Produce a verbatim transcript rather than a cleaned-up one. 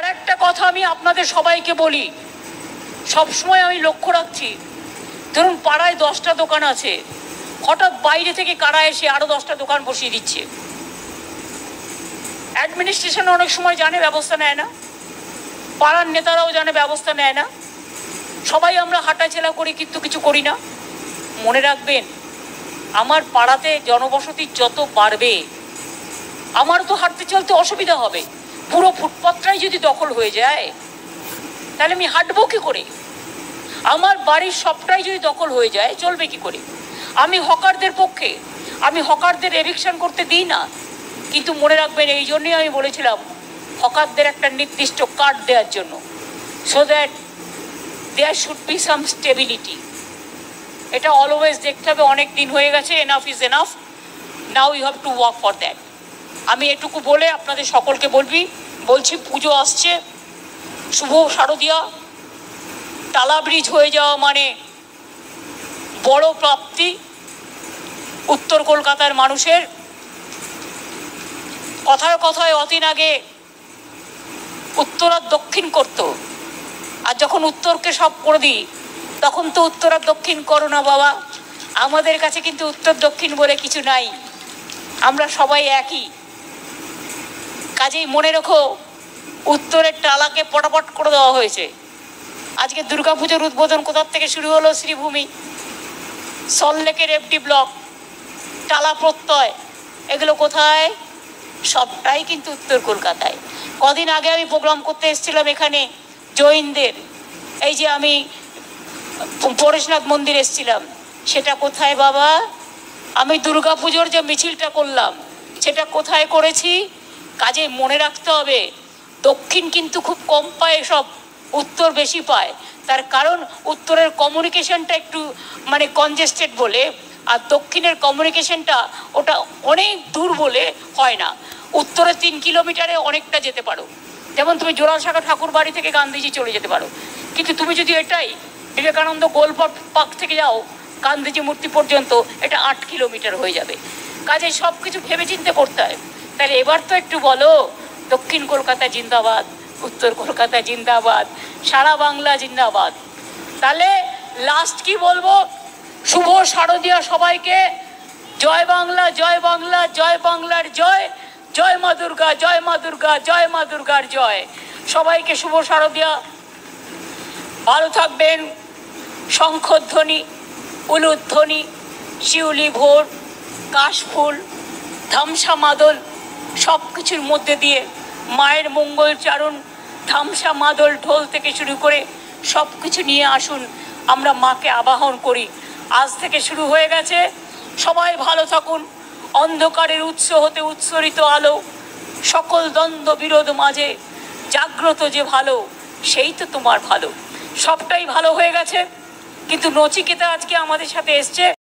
আর একটা কথা আমি আপনাদের সবাইকে বলি, সবসময় আমি লক্ষ্য রাখছি, ধরুন পাড়ায় দশটা দোকান আছে, হঠাৎ বাইরে থেকে কারা এসে আরো দশটা দোকান বসিয়ে দিচ্ছে। অ্যাডমিনিস্ট্রেশন অনেক সময় জানে, ব্যবস্থা নেয় না, পাড়ার নেতারাও জানে, ব্যবস্থা নেয় না, সবাই আমরা হাঁটাচলা করি কিন্তু কিছু করি না। মনে রাখবেন, আমার পাড়াতে জনবসতি যত বাড়বে আমার তো হাঁটতে চলতে অসুবিধা হবে। পুরো ফুটপাথটাই যদি দখল হয়ে যায় তাহলে আমি হাঁটবো কি করে? আমার বাড়ির সবটাই যদি দখল হয়ে যায় চলবে কি করে? আমি হকারদের পক্ষে, আমি হকারদের এভিকশন করতে দিই না, কিন্তু মনে রাখবেন এই জন্যই আমি বলেছিলাম হকারদের একটা নির্দিষ্ট কার্ড দেওয়ার জন্য, so that there should be some stability. এটা অলওয়েজ দেখতে হবে, অনেক দিন হয়ে গেছে, enough is enough, now you have to work for that. আমি এটুকু বলে আপনাদের সকলকে বলবি বলছি, পুজো আসছে, শুভ শারদীয়া, টালা ব্রিজ হয়ে যাওয়া মানে বড় প্রাপ্তি উত্তর কলকাতার মানুষের। কথায় কথায় অদিন আগে উত্তর আর দক্ষিণ করত, আর যখন উত্তরকে সব করে দিই তখন তো উত্তর আর দক্ষিণ করো না বাবা। আমাদের কাছে কিন্তু উত্তর দক্ষিণ বলে কিছু নাই, আমরা সবাই একই। কাজেই মনে রেখো, উত্তরের টালাকে পটাপট করে দেওয়া হয়েছে। আজকে দুর্গাপুজোর উদ্বোধন কোথার থেকে শুরু হলো? শ্রীভূমি, সল্টলেকের এফডি ব্লক, টালা প্রত্যয়, এগুলো কোথায়? সবটাই কিন্তু উত্তর কলকাতায়। কদিন আগে আমি প্রোগ্রাম করতে এসেছিলাম এখানে জৈনদের, এই যে আমি পরেশনাথ মন্দির এসেছিলাম, সেটা কোথায় বাবা? আমি দুর্গাপুজোর যে মিছিলটা করলাম সেটা কোথায় করেছি? কাজে মনে রাখতে হবে, দক্ষিণ কিন্তু খুব কম পায় সব, উত্তর বেশি পায়। তার কারণ উত্তরের কমিউনিকেশনটা একটু মানে কনজেস্টেড বলে, আর দক্ষিণের কমিউনিকেশনটা ওটা অনেক দূর বলে হয় না। উত্তরে তিন কিলোমিটারে অনেকটা যেতে পারো, যেমন তুমি জোড়াসাঁকো ঠাকুর বাড়ি থেকে গান্ধীজি চলে যেতে পারো, কিন্তু তুমি যদি এটাই বিবেকানন্দ গোল পার্ক থেকে যাও গান্ধীজি মূর্তি পর্যন্ত, এটা আট কিলোমিটার হয়ে যাবে। কাজে সব কিছু ভেবে চিন্তে করতে হয়। তাহলে এবার তো একটু বলো, দক্ষিণ কলকাতা জিন্দাবাদ, উত্তর কলকাতা জিন্দাবাদ, সারা বাংলা জিন্দাবাদ। তাহলে লাস্ট কি বলবো? শুভ শারদীয়া সবাইকে, জয় বাংলা, জয় বাংলা, জয় বাংলার জয়, জয় মা দুর্গা, জয় মা দুর্গা, জয় মা দুর্গার জয়। সবাইকে শুভ শারদীয়া, ভালো থাকবেন। শঙ্খধ্বনি, উলুধ্বনি, শিউলি ভোর, কাশফুল, ধামসা মাদল, সব কিছুর মধ্যে দিয়ে মায়ের মঙ্গলচারণ, ধামসা মাদল, ঢোল থেকে শুরু করে সব কিছু নিয়ে আসুন, আমরা মাকে আবাহন করি। আজ থেকে শুরু হয়ে গেছে, সবাই ভালো থাকুন। অন্ধকারের উৎস হতে উৎসরিত আলো, সকল দ্বন্দ্ব বিরোধ মাঝে জাগ্রত যে ভালো, সেই তো তোমার ভালো। সবটাই ভালো হয়ে গেছে, কিন্তু নচিকেতা আজকে আমাদের সাথে এসছে।